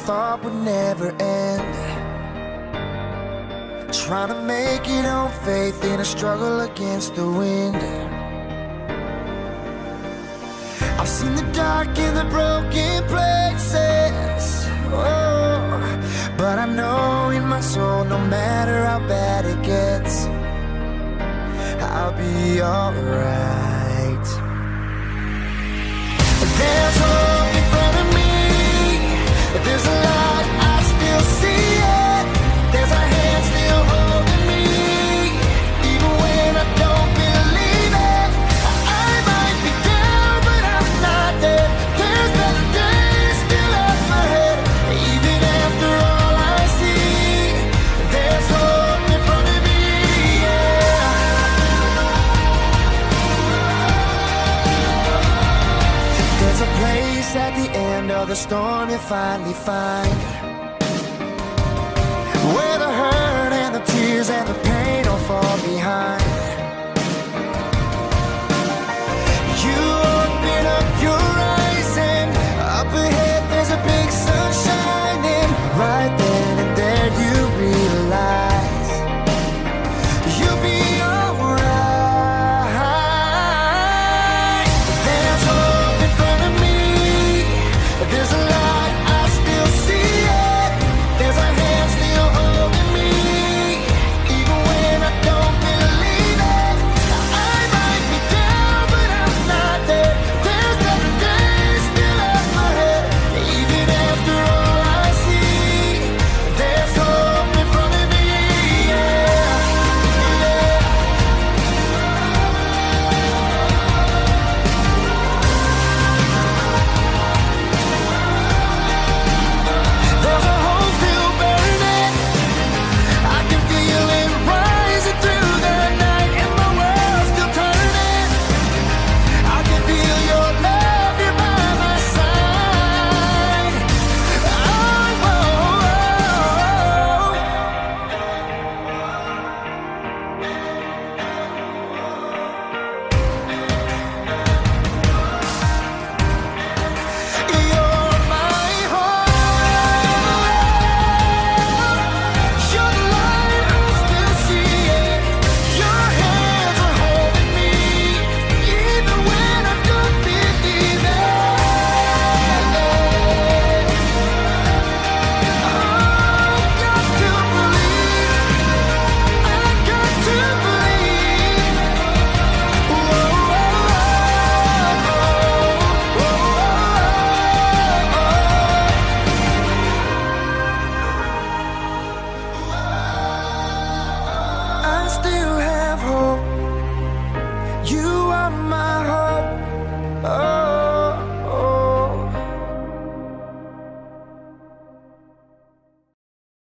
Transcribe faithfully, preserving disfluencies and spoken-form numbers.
thought would never end. Trying to make it on faith in a struggle against the wind. I've seen the dark and the broken places, oh, but I know in my soul, no matter how bad it gets, I'll be alright. There's hope in front of me. There's a light, I still see it. There's a hand still holding me, even when I don't believe it. I might be down, but I'm not dead. There's better days still up ahead. Even after all I see, there's hope in front of me, yeah. There's a place at the end of the storm you finally find, where the hurt and the tears and the pain all fall behind.